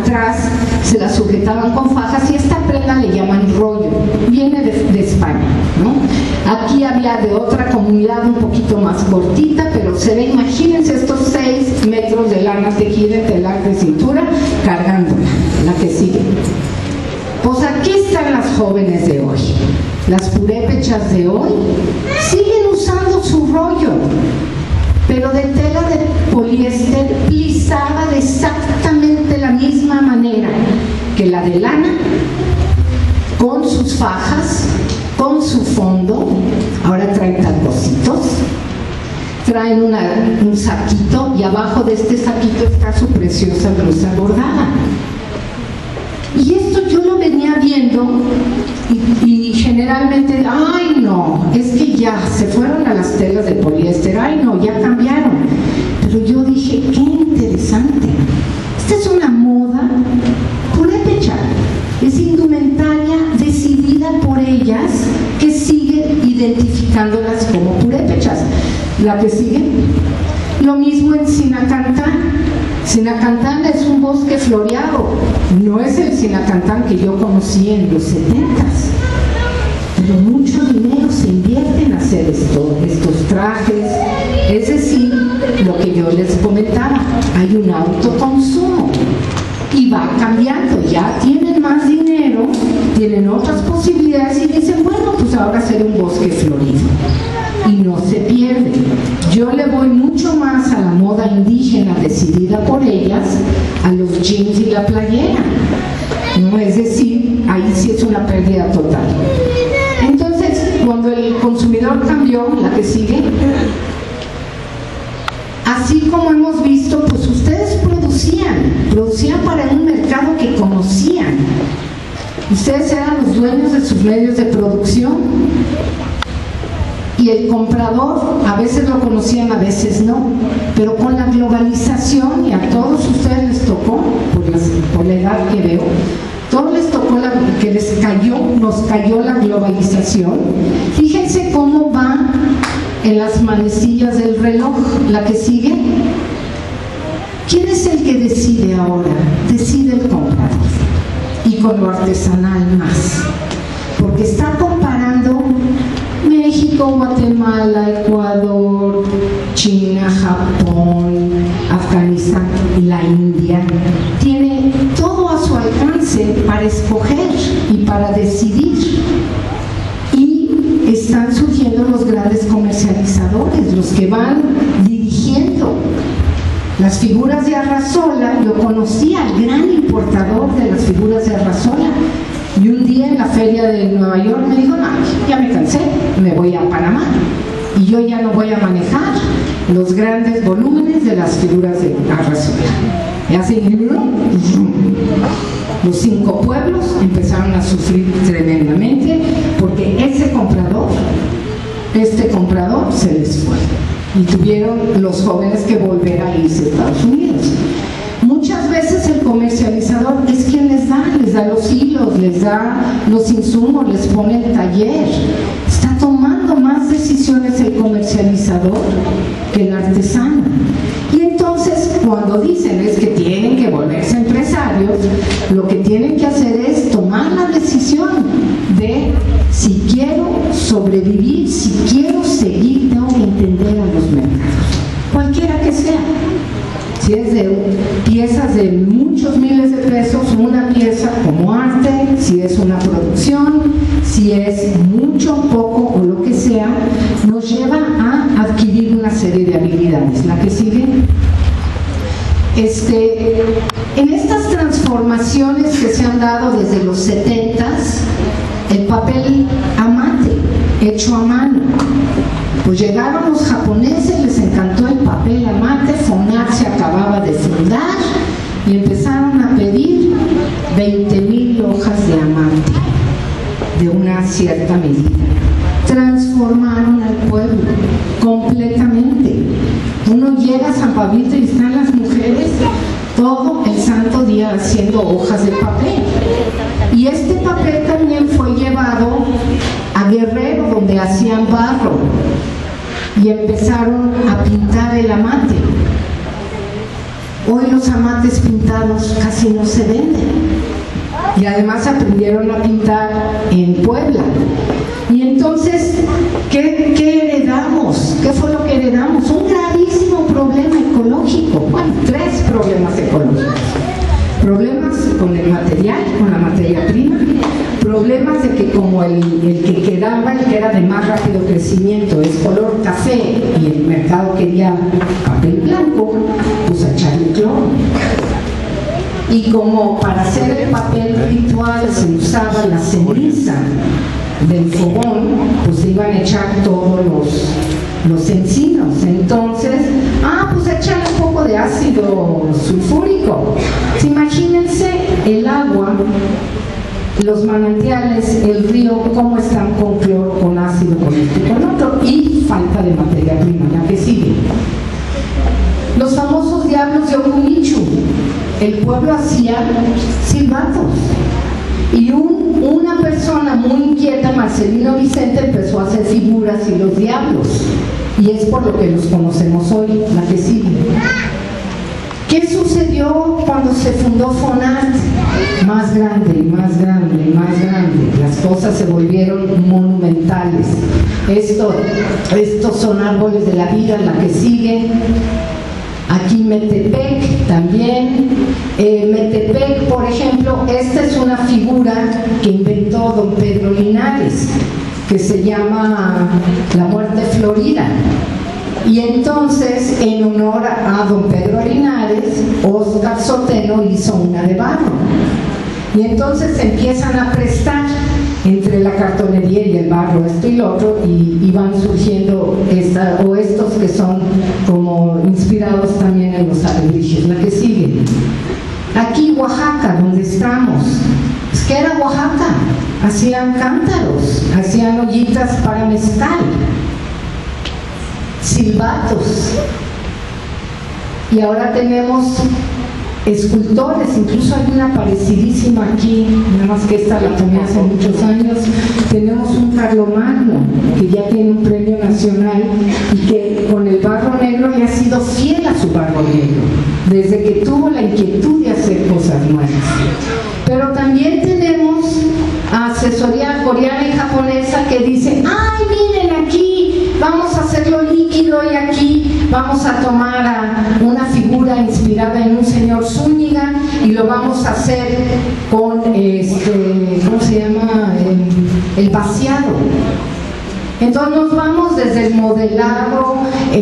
atrás se la sujetaban con fajas y esta prenda le llaman rollo, viene de España, ¿no? Aquí había de otra comunidad un poquito más cortita, pero se ve, imagínense estos 6 metros de lana tejida en telar de cintura cargándola, la que sigue. Pues aquí están las jóvenes de hoy, las purépechas de hoy siguen usando su rollo, pero de tela de poliéster plisada de exactamente la misma manera que la de lana, con sus fajas, con su fondo. Ahora traen taconcitos, traen un saquito y abajo de este saquito está su preciosa blusa bordada. Y esto yo lo venía viendo y generalmente, ay no, es que ya se fueron a las telas de poliéster, ay no, ya cambiaron. Pero yo dije, qué interesante, esta es una moda purépecha, es indumentaria decidida por ellas que siguen identificándolas como purépechas. La que sigue, lo mismo en Sinacantán. Sinacantán es un bosque floreado, no es el Sinacantán que yo conocí en los 70s, pero mucho dinero se invierte en hacer estos trajes. Es decir, lo que yo les comentaba, hay un autoconsumo y va cambiando, ya tienen más dinero, tienen otras posibilidades y dicen, bueno, pues ahora seré un bosque florido. Y no se pierde. Yo le voy mucho más a la moda indígena decidida por ellas, a los jeans y la playera, ¿no? Es decir, ahí sí es una pérdida total. Entonces, cuando el consumidor cambió, la que sigue, así como hemos visto, pues ustedes producían para un mercado que conocían. Ustedes eran los dueños de sus medios de producción. Y el comprador a veces lo conocían, a veces no, pero con la globalización, y a todos ustedes les tocó, por la edad que veo, todos les tocó nos cayó la globalización. Fíjense cómo va en las manecillas del reloj, la que sigue. ¿Quién es el que decide ahora? Decide el comprador, y con lo artesanal más, porque está comparando México, Guatemala, Ecuador, China, Japón, Afganistán, la India. Tiene todo a su alcance para escoger y para decidir. Y están surgiendo los grandes comercializadores, los que van dirigiendo. Las figuras de Arrasola, yo conocí al gran importador de las figuras de Arrasola. Y un día en la feria de Nueva York me dijo, no, ya me cansé, me voy a Panamá y yo ya no voy a manejar los grandes volúmenes de las figuras de Arrasola. Y así, los 5 pueblos empezaron a sufrir tremendamente porque este comprador se les fue y tuvieron los jóvenes que volver a irse a Estados Unidos. Muchas veces el comercializador es quien les da los hilos, les da los insumos, les pone el taller. Está tomando más decisiones el comercializador que el artesano. Y entonces, cuando dicen es que tienen que volverse empresarios, lo que tienen que hacer es tomar la decisión de si quiero sobrevivir, si quiero seguir, tengo que entender a los mercados, cualquiera que sea. Si es de piezas de muchos miles de pesos, una pieza como arte, si es una producción, si es mucho, poco o lo que sea, nos lleva a adquirir una serie de habilidades. La que sigue. En estas transformaciones que se han dado desde los 70s, el papel amate, hecho a mano. Pues llegaron los japoneses, les encantó el papel amate, Fonar se acababa de fundar y empezaron a pedir 20,000 hojas de amate de una cierta medida. Transformaron al pueblo completamente. Uno llega a San Pablito y están las mujeres todo el santo día haciendo hojas de papel. Y este papel también fue llevado a Guerrero, donde hacían barro, y empezaron a pintar el amate. Hoy los amates pintados casi no se venden. Y además aprendieron a pintar en Puebla. Y entonces, ¿qué heredamos? ¿Qué fue lo que heredamos? Un gravísimo problema ecológico. Bueno, 3 problemas ecológicos. Problemas con el material, con la materia prima. Problemas de que como el que quedaba, el que era de más rápido crecimiento, es color café y el mercado quería papel blanco, pues a echarle cloro. Y como para hacer el papel ritual se usaba la ceniza del fogón, pues se iban a echar todos los encinos. Entonces, pues echarle un poco de ácido sulfúrico. Imagínense el agua, los manantiales, el río, cómo están con cloro, con ácido, con esto y con otro, y falta de materia prima, la que sigue. Los famosos diablos de Ocumichu. El pueblo hacía silbatos y una persona muy inquieta, Marcelino Vicente, empezó a hacer figuras y los diablos, y es por lo que los conocemos hoy, la que sigue. ¿Qué sucedió cuando se fundó FONAT? Más grande, más grande, más grande. Las cosas se volvieron monumentales. Estos son árboles de la vida, la que sigue. Aquí Metepec también. Metepec, por ejemplo, esta es una figura que inventó don Pedro Linares, que se llama La Muerte Florida. Y entonces, en honor a don Pedro Linares, Óscar Sotelo hizo una de barro. Y entonces empiezan a prestar entre la cartonería y el barro, esto y lo otro, y van surgiendo estos que son como inspirados también en los alebrijes. La que sigue. Aquí Oaxaca, donde estamos. Es que era Oaxaca. Hacían cántaros, hacían ollitas para mezcal, silbatos. Y ahora tenemos escultores, incluso hay una parecidísima aquí, nada más que esta la tomé hace muchos años. Tenemos un Carlomagno que ya tiene un premio nacional y que con el barro negro le ha sido fiel a su barro negro desde que tuvo la inquietud de hacer cosas nuevas. Pero también tenemos asesoría coreana y japonesa que dice: ¡ay, miren aquí! Vamos a hacerlo líquido y aquí vamos a tomar una figura inspirada en un señor Zúñiga y lo vamos a hacer con ¿cómo se llama? El vaciado. Entonces nos vamos desde el modelado,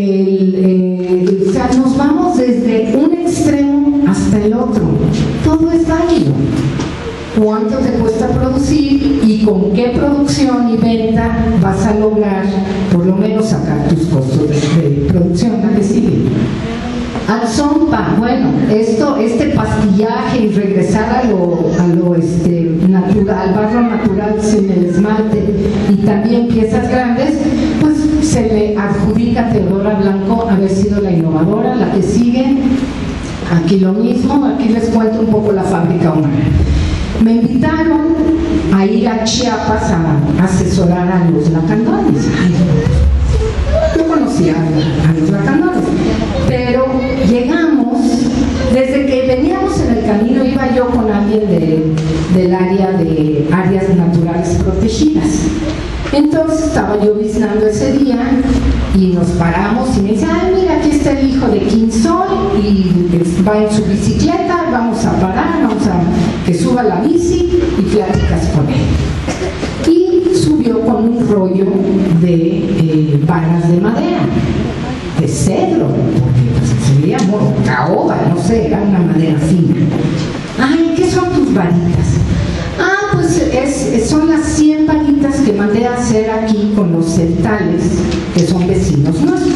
o sea, nos vamos desde un extremo hasta el otro. Todo es válido. ¿Cuánto te cuesta producir y con qué producción y venta vas a lograr por lo menos sacar tus costos de producción? La que sigue. Alzompa, bueno, este pastillaje y regresar a lo natural, al barro natural sin el esmalte y también piezas grandes, pues se le adjudica a Teodora Blanco haber sido la innovadora. La que sigue. Aquí lo mismo, aquí les cuento un poco la fábrica humana. Me invitaron a ir a Chiapas a asesorar a los lacandones. Yo conocía a los lacandones, pero llegamos, desde que veníamos en el camino iba yo con alguien del área de áreas naturales protegidas. Entonces estaba yo visitando ese día y nos paramos y me dice: ay, mira, aquí está el hijo de Quinsol y va en su bicicleta, vamos a parar, vamos a que suba la bici y platicas con él. Y subió con un rollo de varas de madera, de cedro, porque pues, se veía caoba, no sé, era una madera fina. Ay, ¿qué son tus varitas? Pues son las 100 varitas que mandé a hacer aquí con los celtales, que son vecinos nuestros.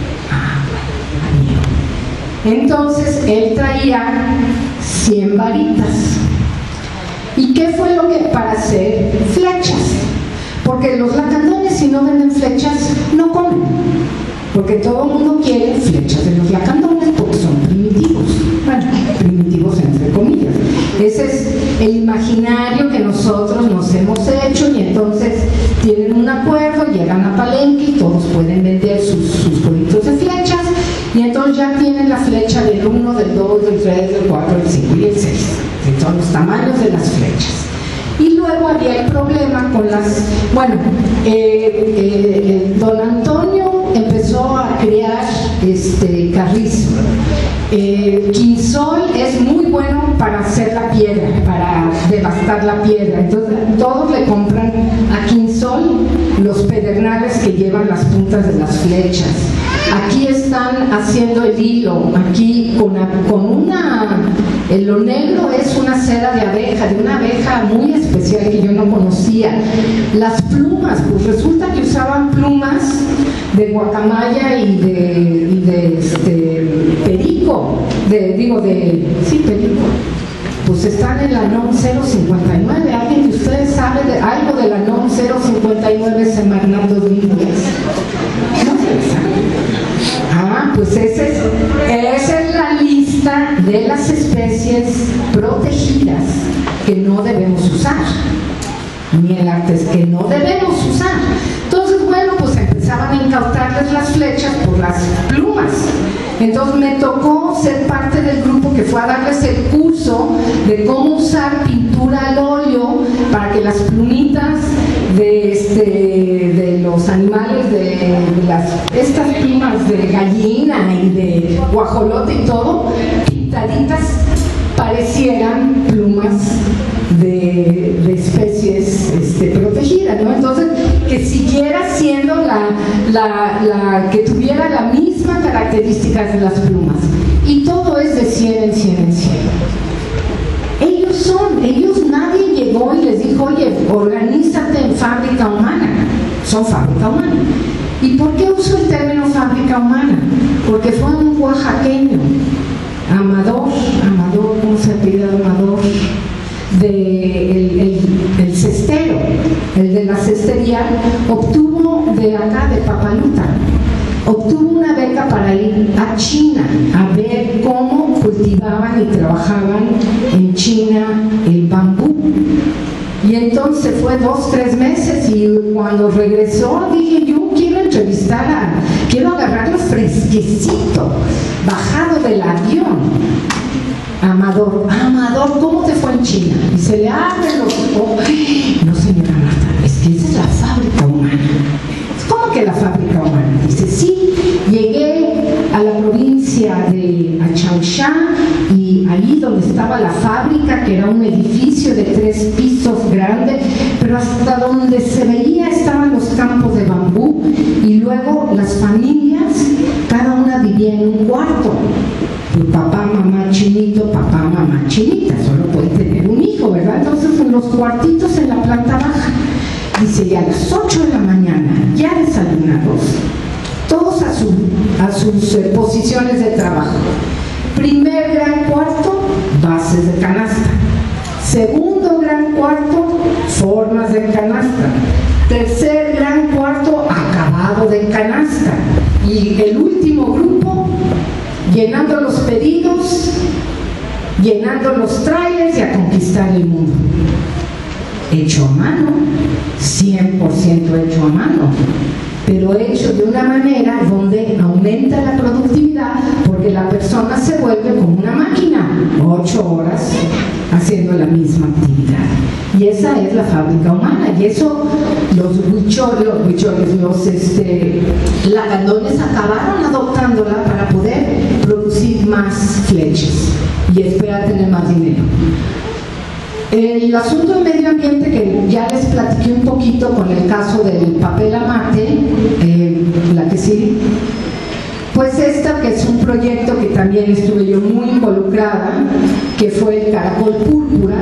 Bueno. Entonces él traía 100 varitas. ¿Y qué fue lo que para hacer flechas? Porque los lacandones, si no venden flechas, no comen. Porque todo el mundo quiere flechas de los lacandones porque son primitivos. Bueno, primitivos entre comillas. Ese es el imaginario que nosotros nos hemos hecho, y entonces tienen un acuerdo, llegan a Palenque y todos pueden vender sus productos de flechas, Y entonces ya tienen la flecha del 1, del 2, del 3, del 4, del 5 y el 6, que son los tamaños de las flechas. Y luego había el problema con las, bueno, don Antonio empezó a crear carrizo. Quinzol es muy bueno para hacer la piedra, para devastar la piedra. Entonces todos le compran a Quinzol los pedernales que llevan las puntas de las flechas. Aquí están haciendo el hilo, aquí lo negro es una seda de abeja, de una abeja muy especial que yo no conocía. Las plumas, pues resulta que usaban plumas de guacamaya y de perico, perico. Pues están en la NOM 059. ¿Alguien de ustedes sabe algo de la NOM 059 Semarnat 2010? ¿No se sabe? Pues esa es la lista de las especies protegidas que no debemos usar, ni el arte que no debemos usar. Entonces, bueno, pues empezaban a incautarles las flechas por las plumas. Entonces me tocó ser parte del grupo que fue a darles el curso de cómo usar pintura al óleo para que las plumitas de los animales, estas plumas de gallina y de guajolote y todo, pintaditas, parecieran plumas de especies protegidas, ¿no? Entonces, que siguiera siendo que tuviera la misma características de las plumas. Y todo es de 100 en 100 en 100. Nadie llegó y les dijo, oye, organízate en fábrica humana. Son fábrica humana. ¿Y por qué uso el término fábrica humana? Porque fue un oaxaqueño, Amador, ¿cómo se apellida Amador? El cestero, el de la cestería, obtuvo de acá, de Papaluta, obtuvo una beca para ir a China a ver cómo cultivaban y trabajaban en China el bambú. Y entonces fue 2-3 meses y cuando regresó dije, yo quiero agarrarlo fresquecito, bajado del avión. Amador, ¿cómo te fue en China? Y se le abren los ojos. No, señora Marta, es que esa es la fábrica humana. ¿Cómo que la fábrica humana? Dice, sí, llegué a la provincia de Achauchá y ahí donde estaba la fábrica, que era un edificio de 3 pisos grande, pero hasta donde se veía estaban los campos de bambú y luego las familias, cada una vivía en un cuarto. Papá, mamá, chinito, papá, mamá, chinita, solo puede tener un hijo, ¿verdad? Entonces en los cuartitos en la planta baja, dice, y a las 8 de la mañana, ya desayunados, todos a sus posiciones de trabajo. Primer gran cuarto, bases de canasta. Segundo gran cuarto, formas de canasta. Tercer gran cuarto, acabado de canasta. Y el último grupo, llenando los pedidos, llenando los trailers y a conquistar el mundo. Hecho a mano, 100% hecho a mano, pero hecho de una manera donde aumenta la productividad porque la persona se vuelve como una máquina, 8 horas haciendo la misma actividad. Y esa es la fábrica humana, y eso los lagandones acabaron adoptándola para poder producir más flechas y esperar tener más dinero. El asunto del medio ambiente, que ya les platiqué un poquito con el caso del papel amate, la que sí, pues esta que es un proyecto que también estuve yo muy involucrada, que fue el caracol púrpura,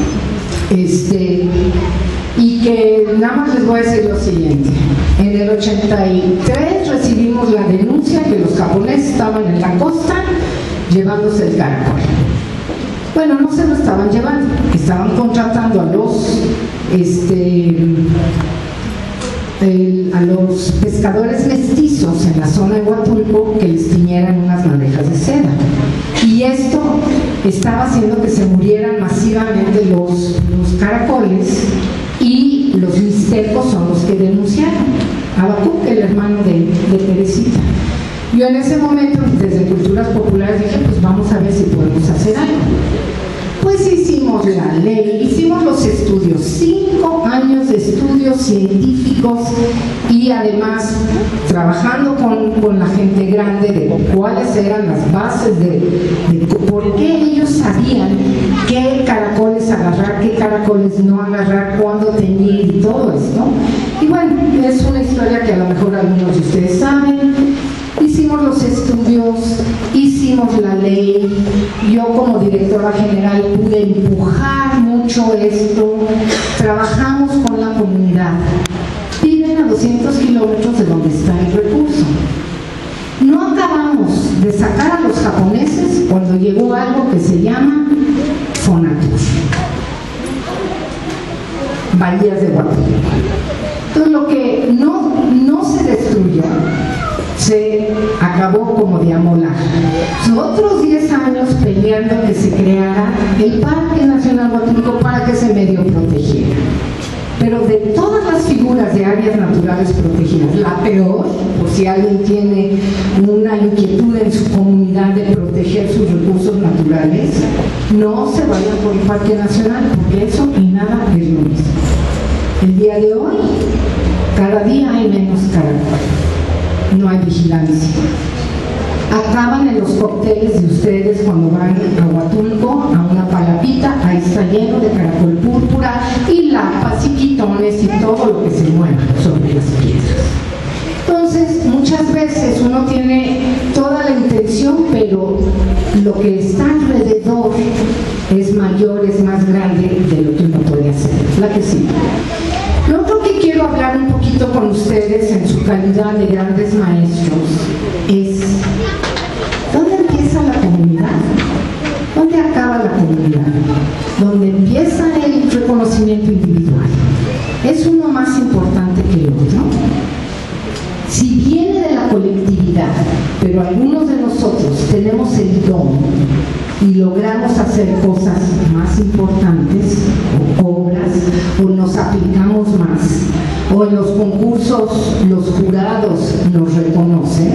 y que nada más les voy a decir lo siguiente. En el 83 recibimos la denuncia que los japoneses estaban en la costa llevándose el caracol. Bueno, no se lo estaban llevando, estaban contratando a los pescadores mestizos en la zona de Huatulco que les tiñeran unas madejas de seda. Y esto estaba haciendo que se murieran masivamente los caracoles, y los mixtecos son los que denunciaron. Habacuc, el hermano de Teresita. Yo en ese momento, desde Culturas Populares, dije, pues vamos a ver si podemos hacer algo. Pues hicimos la ley, hicimos los estudios, 5 años de estudios científicos y además trabajando con la gente grande de cuáles eran las bases de por qué ellos sabían qué caracoles agarrar, qué caracoles no agarrar, cuándo teñir y todo esto. Y bueno, es una historia que a lo mejor algunos de ustedes saben. Hicimos los estudios, hicimos la ley, yo como directora general pude empujar mucho esto, trabajamos con la comunidad. Viven a 200 kilómetros de donde está el recurso. No acabamos de sacar a los japoneses cuando llegó algo que se llama Fonatur, bahías de Huatulco. Entonces lo que no se destruyó, se acabó como de amolar. Otros 10 años peleando que se creara el Parque Nacional Huatulco para que se medio protegiera. Pero de todas las figuras de áreas naturales protegidas, la peor, por si alguien tiene una inquietud en su comunidad de proteger sus recursos naturales, no se vayan por el Parque Nacional, porque eso y nada es lo mismo. El día de hoy, cada día hay menos caracoles. No hay vigilancia. Acaban en los cócteles de ustedes cuando van a Huatulco, a una palapita, ahí está lleno de caracol púrpura y lapas y quitones y todo lo que se mueva sobre las piedras. Entonces, muchas veces uno tiene toda la intención, pero lo que está alrededor es mayor, es más grande de lo que uno puede hacer. La que sí. Lo otro que quiero hablar un poquito con ustedes en su calidad de grandes maestros es ¿dónde empieza la comunidad? ¿Dónde acaba la comunidad? ¿Dónde empieza el reconocimiento individual? ¿Es uno más importante que el otro? Si viene de la colectividad, pero algunos de nosotros tenemos el don y logramos hacer cosas más importantes, o obras, o nos aplicamos más, o en los concursos los jurados nos reconocen,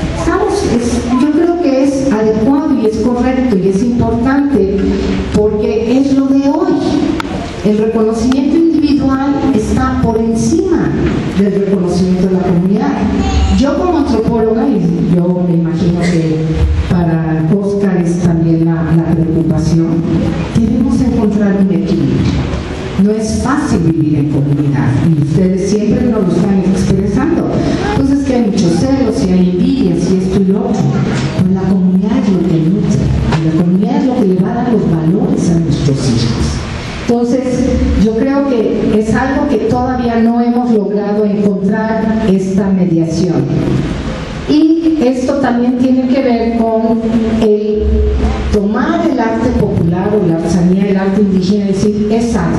yo creo que es adecuado y es correcto y es importante porque es lo de hoy. El reconocimiento individual está por encima del reconocimiento de la comunidad. Yo como antropóloga, y yo me imagino que para Oscar es también la preocupación, debemos encontrar un equilibrio. No es fácil vivir en comunidad y ustedes siempre nos lo están expresando. Pues es que hay muchos celos y hay envidias y esto y lo otro. Pero la comunidad es lo que nutre, la comunidad es lo que le va a dar los valores a nuestros hijos. Entonces, yo creo que es algo que todavía no hemos logrado encontrar esta mediación. Y esto también tiene que ver con el tomar el arte popular o la artesanía, el arte indígena y decir, es arte.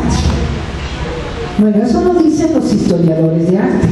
Bueno, eso lo dicen los historiadores de arte.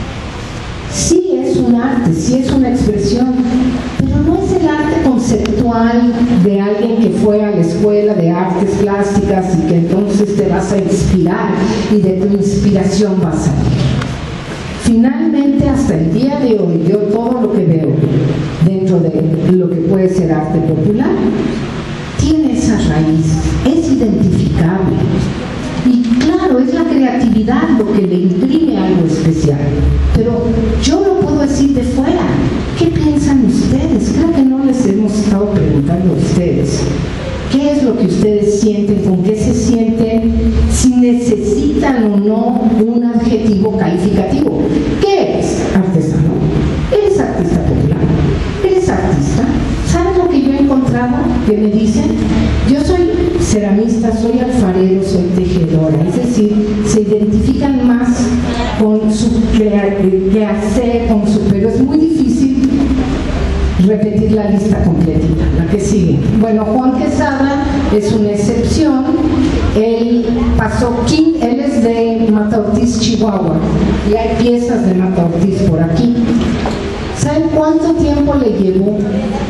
Sí es un arte, sí es una expresión, pero no es el arte conceptual de alguien que fue a la escuela de artes plásticas y que entonces te vas a inspirar y de tu inspiración vas a salir. Finalmente, hasta el día de hoy, yo todo lo que veo dentro de lo que puede ser arte popular tiene esa raíz, es identificable. Y claro, es la creatividad lo que le imprime algo especial. Pero yo lo puedo decir de fuera. ¿Qué piensan ustedes? Creo que no les hemos estado preguntando a ustedes. ¿Qué es lo que ustedes sienten? ¿Con qué se sienten? Si necesitan o no un adjetivo calificativo. ¿Qué eres? Artesano. ¿Eres artista popular? ¿Eres artista? ¿Sabes lo que yo he encontrado? Que me dicen, yo soy ceramista, soy alfarero, soy tejedora. Es decir, se identifican más con su quehacer, con su... Pero es muy difícil repetir la lista completita, la que sigue. Bueno, Juan Quesada es una excepción. Él es de Mata Ortiz, Chihuahua, y hay piezas de Mata Ortiz por aquí. ¿Saben cuánto tiempo le llevó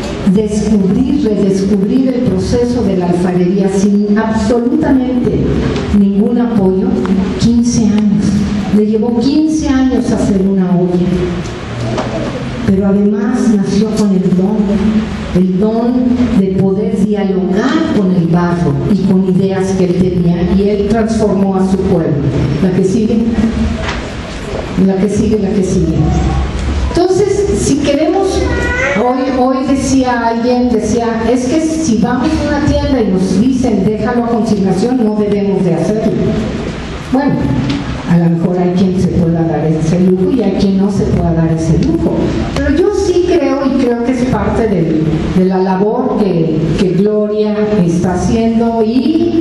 redescubrir el proceso de la alfarería sin absolutamente ningún apoyo? 15 años. Le llevó 15 años hacer una olla. pero además nació con el don de poder dialogar con el barro y con ideas que él tenía, y él transformó a su pueblo. La que sigue. Entonces, si queremos, hoy decía alguien, es que si vamos a una tienda y nos dicen déjalo a consignación, no debemos de hacerlo. Bueno, a lo mejor hay quien se pueda dar ese lujo y hay quien no se pueda dar ese lujo, pero yo sí creo, y creo que es parte de la labor que Gloria está haciendo, y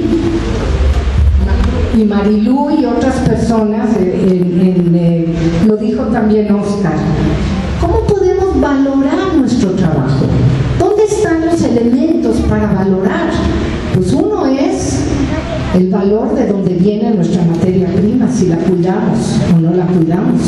Marilú y otras personas, lo dijo también Oscar. ¿Cómo podemos valorar nuestro trabajo? ¿Dónde están los elementos para valorar? Pues uno es el valor de donde viene nuestra materia prima, si la cuidamos o no la cuidamos.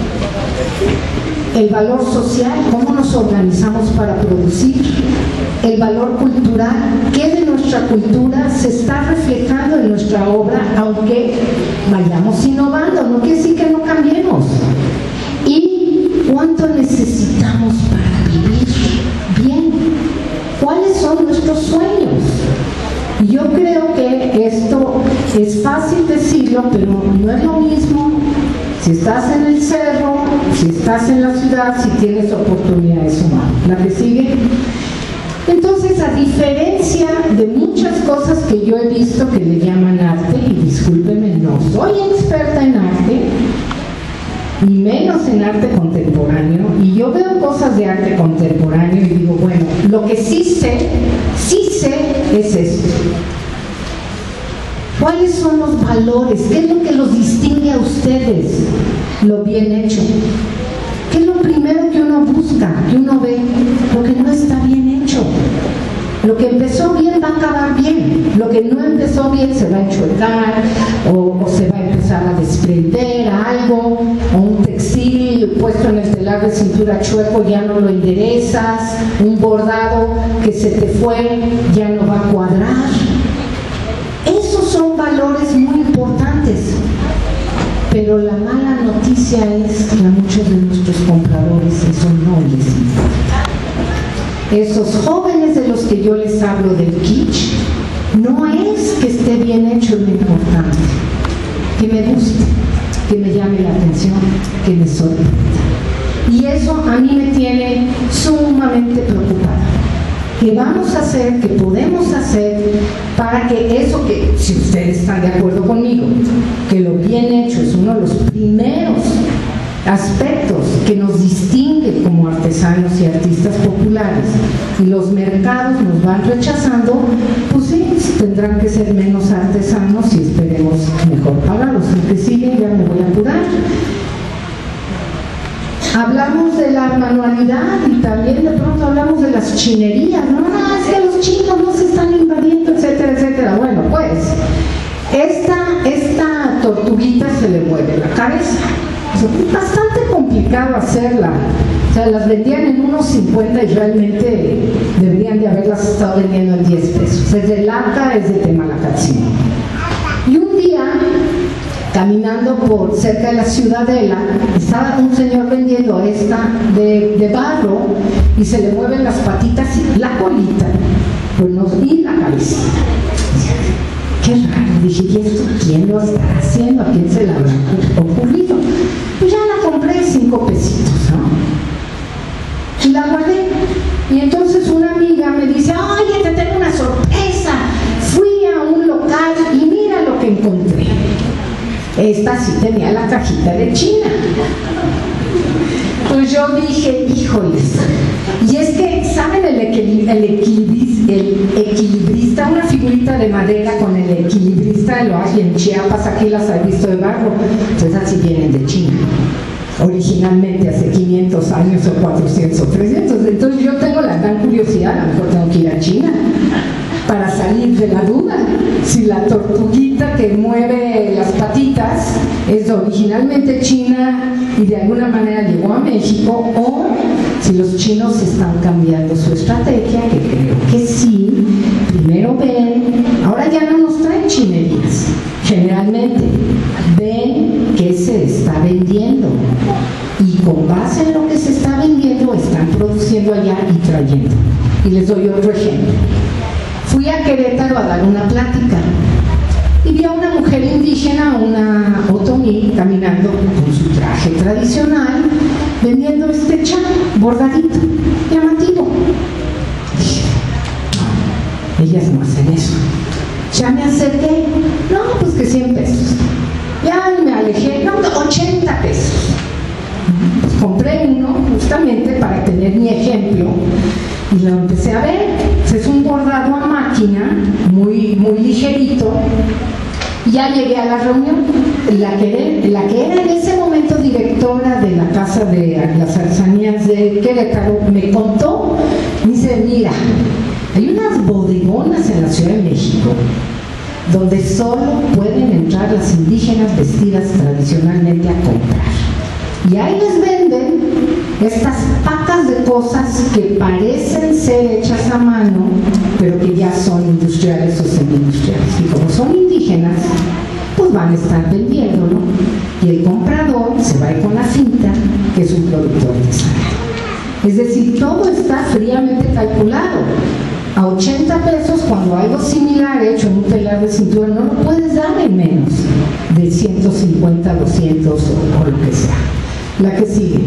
El valor social, cómo nos organizamos para producir. El valor cultural, qué de nuestra cultura se está reflejando en nuestra obra, aunque vayamos innovando, no quiere decir que no cambiemos. Y cuánto necesitamos para vivir bien. ¿Cuáles son nuestros sueños? Yo creo que esto es fácil decirlo, pero no es lo mismo si estás en el cerro, si estás en la ciudad, si tienes oportunidades humanas. ¿La que sigue? Entonces, a diferencia de muchas cosas que yo he visto que le llaman arte, y discúlpenme, no soy experta en arte, y menos en arte contemporáneo, y yo veo cosas de arte contemporáneo y digo, bueno, lo que sí sé es esto. ¿Cuáles son los valores? ¿Qué es lo que los distingue a ustedes? Lo bien hecho. ¿Qué es lo primero que uno busca, que uno ve? Lo que no está bien hecho. Lo que empezó bien va a acabar bien. Lo que no empezó bien se va a enchuecar, o se va a empezar a desprender algo, o un textil puesto en el telar de cintura chueco ya no lo enderezas, un bordado que se te fue ya no va a cuadrar. Esos son valores muy importantes. Pero la mala noticia es que a muchos de nuestros compradores eso no les importa. Esos jóvenes de los que yo les hablo del kitsch, no es que esté bien hecho lo importante, que me guste, que me llame la atención, que me sorprenda. Y eso a mí me tiene sumamente preocupada. ¿Qué vamos a hacer, qué podemos hacer para que eso que, si ustedes están de acuerdo conmigo, que lo bien hecho es uno de los primeros aspectos que nos distingue como artesanos y artistas populares, y los mercados nos van rechazando, pues sí, tendrán que ser menos artesanos y esperemos mejor pagados? Lo que sigue, ya me voy a apurar. Hablamos de la manualidad y también de pronto hablamos de las chinerías. No, es que los chinos no se están invadiendo, etcétera, etcétera. Bueno, pues esta tortuguita se le mueve la cabeza. Es bastante complicado hacerla. O sea, las vendían en unos 50 y realmente deberían de haberlas estado vendiendo en 10 pesos. Es de Laca, es de Temalacatzingo. Y un día, caminando por cerca de la Ciudadela, estaba un señor vendiendo esta de barro y se le mueven las patitas y la colita, pues no, y la cabecita. Qué raro, dije, ¿y esto quién lo está haciendo? ¿A quién se le habrá ocurrido? Pues ya la compré 5 pesitos, ¿no? Y la guardé. Y entonces una amiga me dice, oye, te tengo una sorpresa. Fui a un local y mira lo que encontré. Esta sí tenía la cajita de China. Pues yo dije, híjoles. Y es que, ¿saben el equilibrista? Una figurita de madera con el equilibrista, lo hay en Chiapas, aquí las he visto de barro. Pues así vienen de China. Originalmente hace 500 años o 400 o 300. Entonces yo tengo la gran curiosidad, a lo mejor tengo que ir a China para salir de la duda si la tortuguita que mueve las patitas es originalmente china y de alguna manera llegó a México, o si los chinos están cambiando su estrategia, que creo que sí. Primero ven, ahora ya no nos traen chinerías, generalmente ven qué se está vendiendo y con base en lo que se está vendiendo es yendo allá y trayendo. Y les doy otro ejemplo. Fui a Querétaro a dar una plática y vi a una mujer indígena, una otomí, caminando con su traje tradicional, vendiendo este chá bordadito, llamativo. Dije, no, ellas no hacen eso. Ya me acerqué, no, pues que 100 pesos. Ya me alejé, no, 80 pesos. Pues compré uno justamente para tener mi ejemplo y lo empecé a ver. Es un bordado a máquina, muy ligerito. Ya llegué a la reunión. La que era en ese momento directora de la Casa de las Artesanías de Querétaro me contó, me dice, mira, hay unas bodegonas en la Ciudad de México donde solo pueden entrar las indígenas vestidas tradicionalmente a comprar. Y ahí les venden estas pacas de cosas que parecen ser hechas a mano, pero que ya son industriales o semi-industriales. Y como son indígenas, pues van a estar vendiéndolo. Y el comprador se va a ir con la cinta, que es un producto artesanal. Es decir, todo está fríamente calculado. A 80 pesos, cuando algo similar hecho en un telar de cintura, no lo puedes dar en menos de 150, 200 o lo que sea. La que sigue.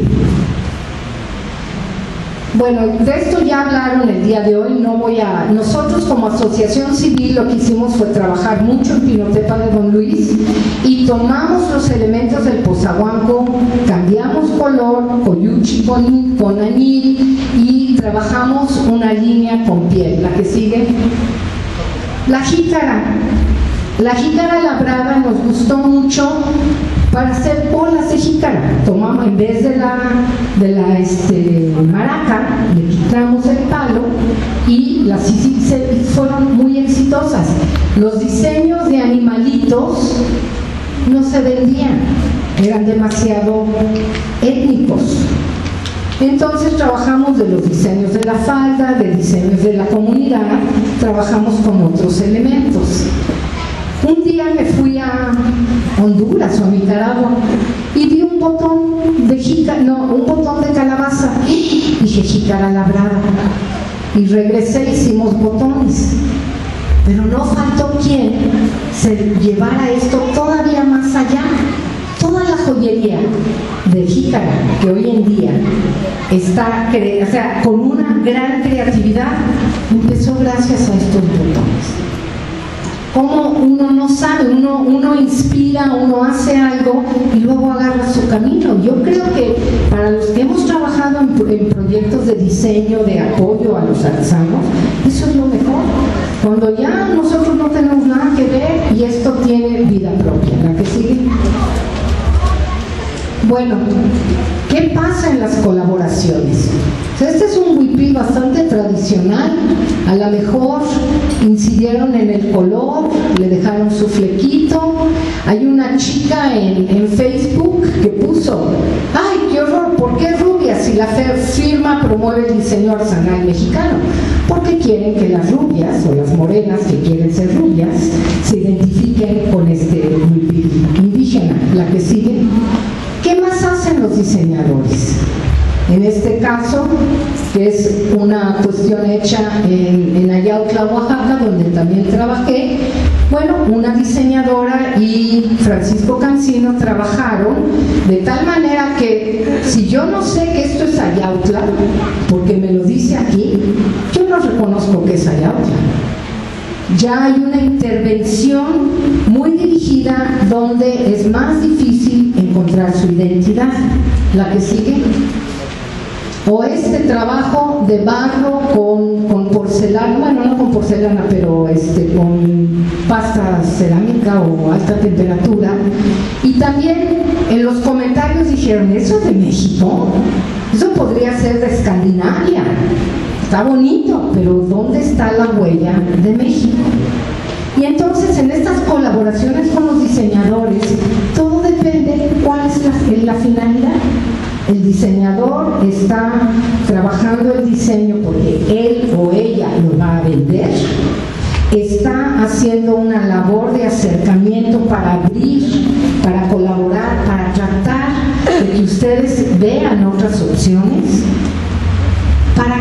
Bueno, de esto ya hablaron el día de hoy, no voy a... Nosotros como asociación civil lo que hicimos fue trabajar mucho en Pinotepa de Don Luis y tomamos los elementos del pozahuanco, cambiamos color, coyuchi con añil y trabajamos una línea con piel. La que sigue. La jícara. La jícara labrada nos gustó mucho para hacer bolas de jícara. Tomamos, en vez de la maraca, le quitamos el palo y las fueron muy exitosas. Los diseños de animalitos no se vendían, eran demasiado étnicos. Entonces trabajamos de los diseños de la falda, de diseños de la comunidad, trabajamos con otros elementos. Un día me fui a Honduras o a Nicaragua y vi un botón de calabaza. Dije, jícara labrada. Y regresé, hicimos botones. Pero no faltó quien se llevara esto todavía más allá. Toda la joyería de jícara que hoy en día está, con una gran creatividad, empezó gracias a estos botones. Como uno no sabe, uno inspira, uno hace algo y luego agarra su camino. Yo creo que para los que hemos trabajado en proyectos de diseño, de apoyo a los artesanos, eso es lo mejor. Cuando ya nosotros no tenemos nada que ver y esto tiene vida propia. ¿La que sigue? Bueno, ¿qué pasa en las colaboraciones? Este es un huipil bastante tradicional, a lo mejor incidieron en el color, le dejaron su flequito. Hay una chica en Facebook que puso, ¡ay, qué horror! ¿Por qué rubia si la firma promueve el diseño artesanal mexicano? Porque quieren que las rubias o las morenas que quieren ser rubias se identifiquen con este huipil indígena. La que sigue. ¿Qué más hacen los diseñadores? En este caso, que es una cuestión hecha en Ayautla, Oaxaca, donde también trabajé, bueno, una diseñadora y Francisco Cancino trabajaron de tal manera que si yo no sé que esto es Ayautla, porque me lo dice aquí, yo no reconozco que es Ayautla. Ya hay una intervención muy dirigida donde es más difícil encontrar su identidad. La que sigue. O este trabajo de barro con porcelana, bueno, no con porcelana, pero con pasta cerámica o alta temperatura. Y también en los comentarios dijeron, ¿eso es de México? Eso podría ser de Escandinavia. Está bonito, pero ¿dónde está la huella de México? Y entonces en estas colaboraciones con los diseñadores, todo depende de cuál es la finalidad. El diseñador está trabajando el diseño porque él o ella lo va a vender, está haciendo una labor de acercamiento para abrir, para colaborar, para tratar de que ustedes vean otras opciones. ¿Para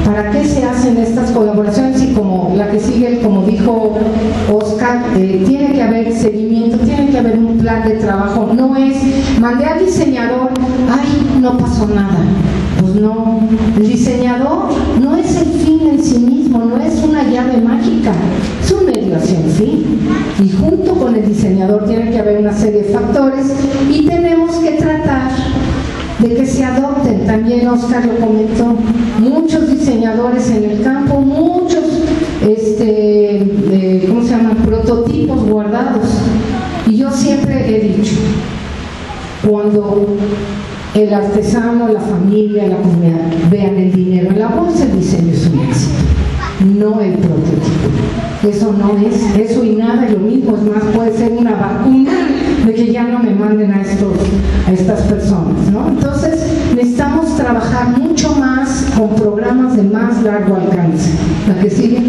¿Para qué se hacen estas colaboraciones? Y como la que sigue, como dijo Oscar, tiene que haber seguimiento, tiene que haber un plan de trabajo. No es, mandé al diseñador, ay, no pasó nada. Pues no, el diseñador no es el fin en sí mismo, no es una llave mágica, es un medio hacia el fin. Y junto con el diseñador tiene que haber una serie de factores y tenemos que tratar de que se adopten. También Oscar lo comentó, muchos diseñadores en el campo, muchos ¿cómo se llaman? Prototipos guardados. Y yo siempre he dicho, cuando el artesano, la familia, la comunidad vean el dinero en la bolsa, el diseño es un éxito, no el prototipo. Eso no es, eso y nada es lo mismo, es más, puede ser una vacuna de que ya no me manden a estas personas, ¿no? Entonces necesitamos trabajar mucho más con programas de más largo alcance. ¿La que sigue?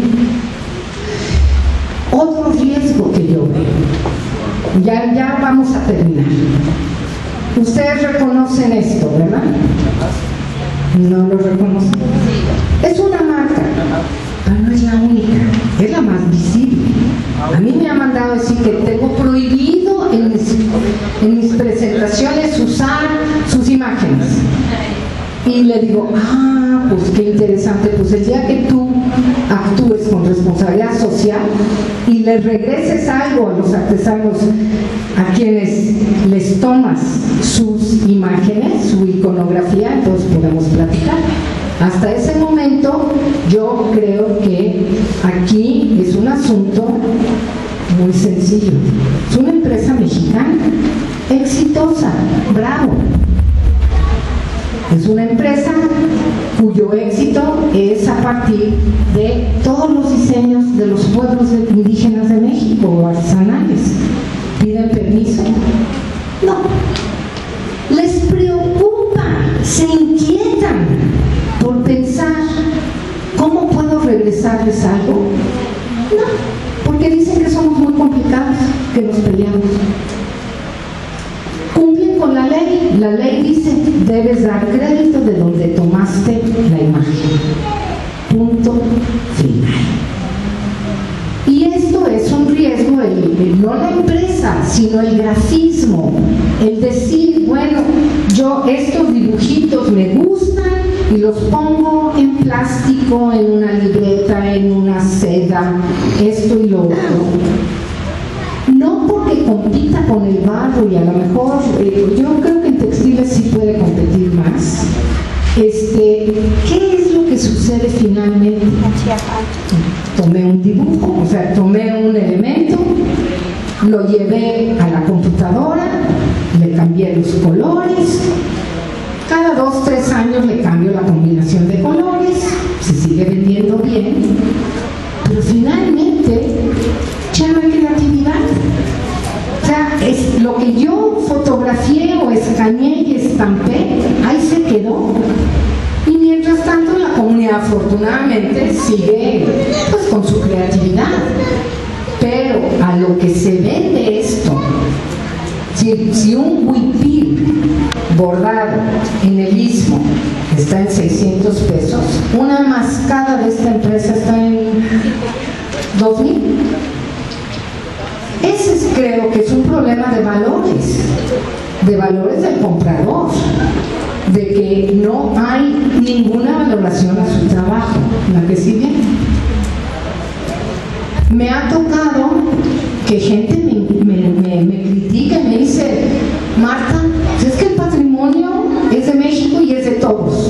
Otro riesgo que yo veo, ya vamos a terminar. Ustedes reconocen esto, ¿verdad? ¿No lo reconocen? Es una marca, pero no es la única, es la más visible. A mí me ha mandado decir que tengo prohibido en mis presentaciones usar sus imágenes. Y le digo, pues qué interesante, pues el día que tú actúes con responsabilidad social y les regreses algo a los artesanos a quienes les tomas sus imágenes, su iconografía, entonces podemos platicar. Hasta ese momento yo creo que aquí es un asunto muy sencillo. Es una empresa mexicana, exitosa, bravo. Es una empresa cuyo éxito es a partir de todos los diseños de los pueblos indígenas de México o artesanales. ¿Piden permiso? No. Les preocupa, se inquietan por pensar ¿cómo puedo regresarles algo? No, porque dicen que somos muy complicados, que nos peleamos. Cumplen con la ley dice, debes dar crédito de donde tomaste la imagen. Punto final. Y esto es un riesgo, no la empresa, sino el grafismo, el decir, bueno, yo estos dibujitos me gustan y los pongo en plástico, en una libreta, en una seda, esto y lo otro. No porque compita con el barro y a lo mejor, yo creo que en textiles sí puede competir más. ¿Qué es lo que sucede finalmente? Tomé un dibujo, o sea, tomé un elemento, lo llevé a la computadora, le cambié los colores, cada 2 o 3 años le cambio la combinación de colores, se sigue vendiendo bien, pero finalmente ya no hay creatividad. O sea, es lo que yo fotografié o escaneé y estampé, ahí se quedó. Y mientras tanto la comunidad afortunadamente sigue pues con su creatividad. Pero a lo que se vende esto, si un huipil bordado en el Istmo está en 600 pesos, una mascada de esta empresa está en 2,000. Ese creo que es un problema de valores del comprador, de que no hay ninguna valoración a su trabajo. ¿La que sigue? Me ha tocado que gente me critique, me dice, Marta, es que el patrimonio es de México y es de todos.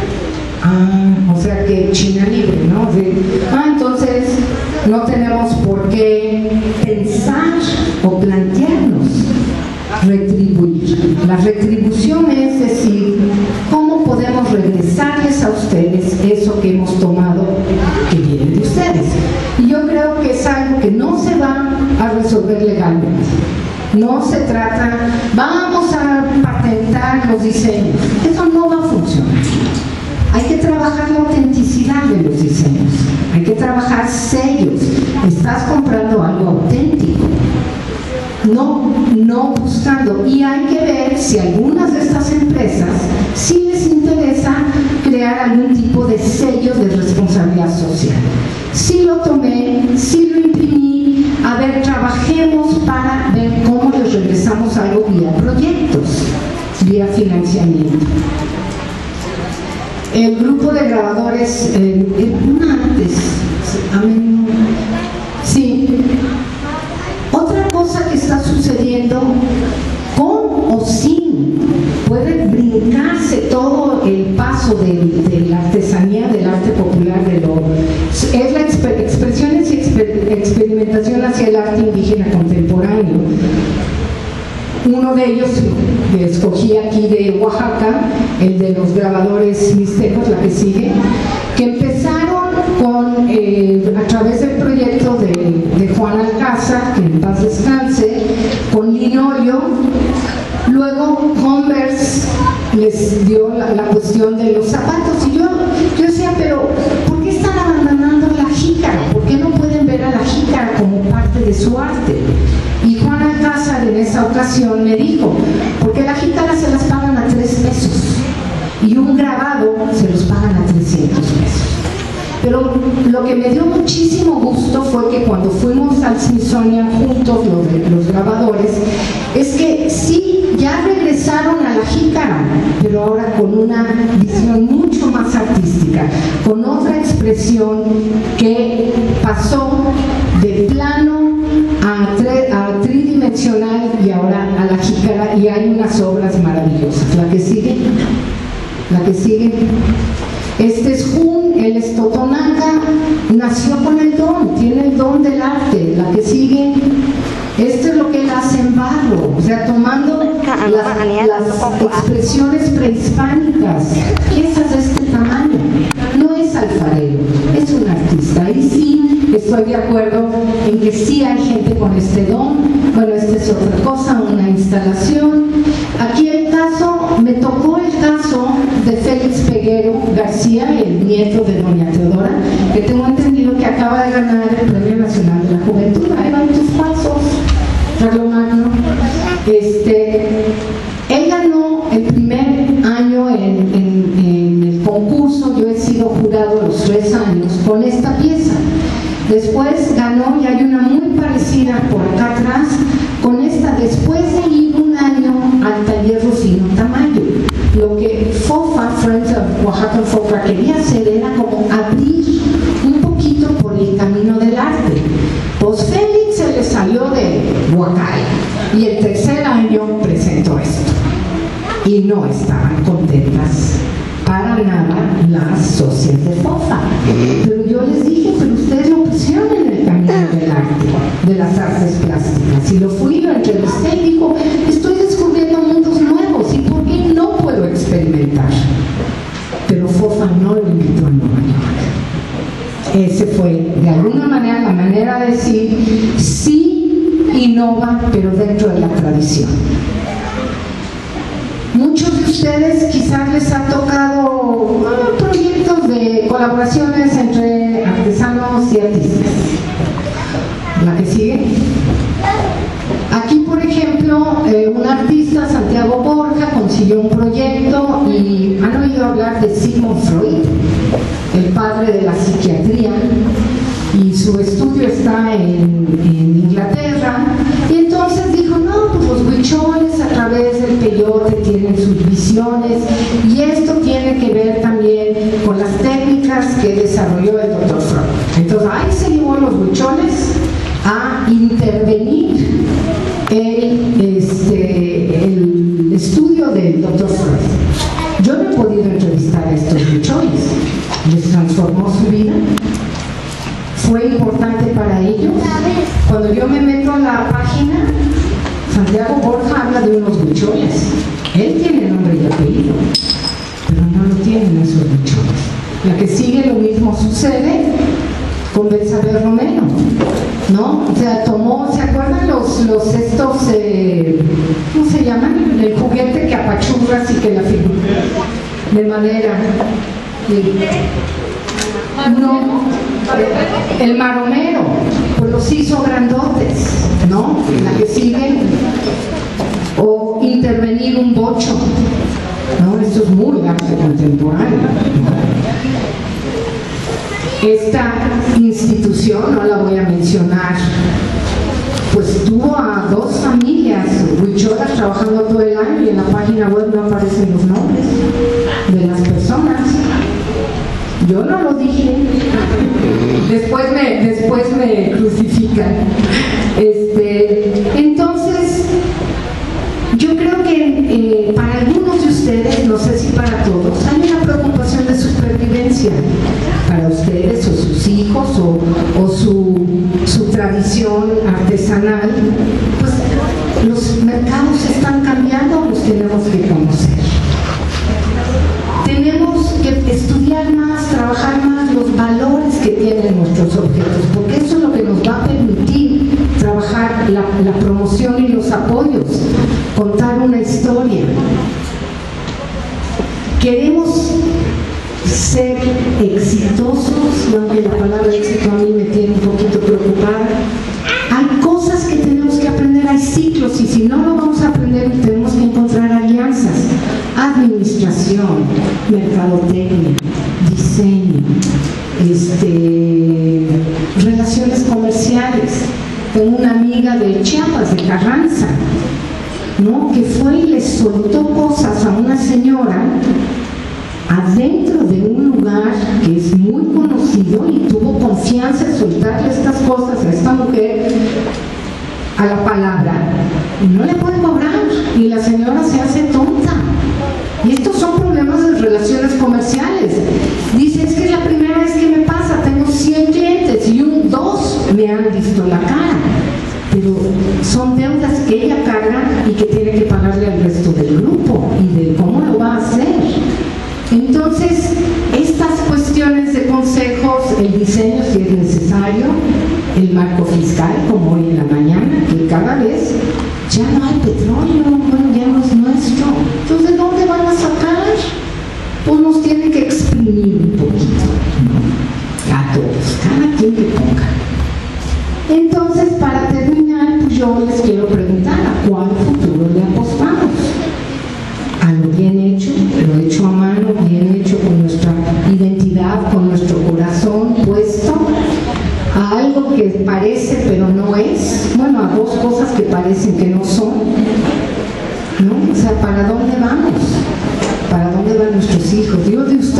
O sea que China libre, ¿no? Entonces no tenemos por qué pensar o plantearnos retribuir. La retribución es decir, ¿cómo podemos regresarles a ustedes eso que hemos tomado que viene de ustedes? Y yo creo que es algo que no se va a resolver legalmente. No se trata, vamos a patentar los diseños. Eso no va a funcionar. Hay que trabajar la autenticidad de los diseños. Hay que trabajar sellos. Estás comprando algo auténtico. No buscando. Y hay que ver si algunas de estas empresas sí les interesa crear algún tipo de sello de sí lo tomé, sí lo imprimí. A ver, trabajemos para ver cómo les regresamos algo vía proyectos, vía financiamiento. El grupo de grabadores, antes, sí. Otra cosa que está sucediendo, con o sin, puede brincarse todo el paso de la artesanía, del arte popular, es la expresiones y experimentación hacia el arte indígena contemporáneo. Uno de ellos que escogí aquí de Oaxaca, el de los grabadores mixtecos, la que sigue, que empezaron con, a través del proyecto de Juan Alcázar, que en paz descanse, con linóleo. Luego Converse les dio la cuestión de los zapatos, y yo decía, pero ¿por qué están abandonando la jícara? ¿Por qué no pueden ver a la jícara como parte de su arte? Y Juan Alcázar en esa ocasión me dijo, porque la jícara se las pagan a 3 pesos y un grabado se los pagan a 300 pesos. Pero lo que me dio muchísimo gusto fue que cuando fuimos al Smithsonian juntos, los grabadores, es que sí, ya regresaron a la jícara, pero ahora con una visión mucho más artística, con otra expresión que pasó de plano a tridimensional y ahora a la jícara, y hay unas obras maravillosas. La que sigue. Este es Jun, él es Totonaca, nació con el don, tiene el don del arte. La que sigue, esto es lo que él hace en barro, o sea, tomando las expresiones prehispánicas, piezas de este tamaño. No es alfarero, es un artista. Y sí, estoy de acuerdo en que sí hay gente con este don. Bueno, esta es otra cosa, una instalación. Aquí me tocó el caso de Félix Peguero García, el nieto de doña Teodora, que tengo entendido que acaba de ganar el Premio Nacional de la Juventud. Ahí van tus pasos, Carlomagno. Él ganó el primer año en el concurso. Yo he sido jurado los 3 años con esta pieza. Después ganó, y hay una muy parecida por acá atrás, con esta, después de ir un año al taller Rufino Tamayo. Lo que FOFA, Friends of Oaxaca FOFA, quería hacer era como abrir un poquito por el camino del arte. Pues Félix se le salió de Huacay, y el tercer año presentó esto. Y no estaban contentas para nada las socias de FOFA. Pero yo les dije, pero ustedes lo pusieron en el camino del arte, de las artes plásticas. Y lo entrevisté y dijo, estoy descubriendo mundos nuevos, ¿y por qué no puedo experimentar? Pero FOFA no lo invitó a Nueva York. Ese fue, de alguna manera, la manera de decir, sí, innova, pero dentro de la tradición. Muchos de ustedes quizás les ha tocado proyectos de colaboraciones entre artesanos y artistas. La que sigue. Aquí, por ejemplo, un artista, Santiago Borja, consiguió un proyecto, y han oído hablar de Sigmund Freud, el padre de la psiquiatría, y su estudio está en Inglaterra. Y entonces dijo, no, pues los huicholes a través del peyote tienen sus visiones, y esto tiene que ver también con las técnicas que desarrolló el Dr. Freud. Entonces ahí se llevó a los huicholes a intervenir el estudio del Dr. Freud. Yo no he podido entrevistar a estos huicholes, les transformó su vida. Fue importante para ellos. Cuando yo me meto a la página, Santiago Borja habla de unos huicholes. Él tiene nombre y apellido, pero no lo tienen esos huicholes. La que sigue, lo mismo sucede con Betsabe Romero, ¿no? O sea, tomó, ¿se acuerdan estos, ¿cómo se llaman? El juguete que apachurras y que la figura de madera. No, el maromero, pues los hizo grandotes, ¿no? La que sigue, o intervenir un bocho, ¿no? Esto es muy arte contemporáneo, ¿no? esta institución, no la voy a mencionar, pues tuvo a 2 familias huicholas trabajando todo el año y en la página web no aparecen los nombres de las personas. Yo no lo dije. Después me crucifican. Entonces, yo creo que para algunos de ustedes, no sé si para todos, hay una preocupación de supervivencia. Para ustedes o sus hijos o su tradición artesanal, pues los mercados están cambiando, los tenemos que conocer. Tenemos que estudiar más, trabajar más los valores que tienen nuestros objetos, porque eso es lo que nos va a permitir trabajar la promoción y los apoyos, contar una historia. Queremos ser exitosos, aunque la palabra éxito a mí me tiene un poquito preocupada. Hay cosas que tenemos que aprender, hay ciclos, y si no lo vamos a aprender tenemos que encontrar alianzas, administración, mercadotecnia, diseño, relaciones comerciales. Tengo una amiga de Chiapas, de Carranza, ¿no?, que fue y le soltó cosas a una señora adentro de un lugar que es muy conocido, y tuvo confianza en soltarle estas cosas a esta mujer a la palabra, y no le puede cobrar, y la señora se hace tonta. Y estos son problemas de relaciones comerciales. Dice, es que es la primera vez que me pasa, tengo 100 clientes y 2 me han visto la cara, pero son deudas que ella carga y que tiene que pagarle al resto del grupo, y de cómo lo va a hacer. Entonces, estas cuestiones de consejos, el diseño si es necesario, el marco fiscal, como hoy en la mañana, que cada vez ya no hay petróleo, bueno, ya no es nuestro. Entonces, ¿de dónde van a sacar? Pues nos tienen que exprimir un poquito, ¿no? A todos, cada quien que ponga. Entonces, para terminar, pues yo les quiero preguntar, ¿a cuál futuro le apostamos? A lo bien hecho, lo hecho a mano, bien hecho con nuestra identidad, con nuestro corazón puesto, a algo que parece pero no es, bueno, a 2 cosas que parecen que no son, ¿no? O sea, ¿para dónde vamos? ¿Para dónde van nuestros hijos? Digo de